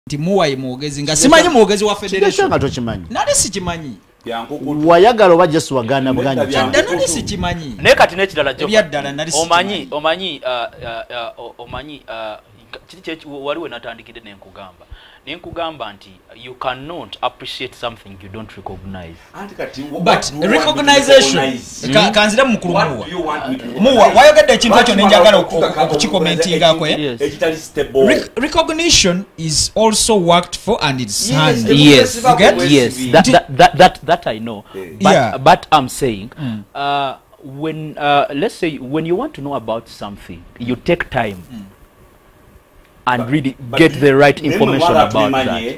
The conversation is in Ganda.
Timuwa mwogezi nga simanyi mwogezi wa federation nga tokimanyi nali sikimanyi wayagala oba Jesu wagana buganya cyane nali sikimanyi ne kati ne kirala Jovan byaddala nali omanyi kiti waliwe natandikide nenkugamba nti you cannot appreciate something you don't recognize but recognition kanzira mukuru muwa wayogedde ekintu ekyo nenjagala okukikomentingako recognition is also worked for and it's hand yes that I know but I'm saying when let's say when you want to know about something you take time and really get the right information about that.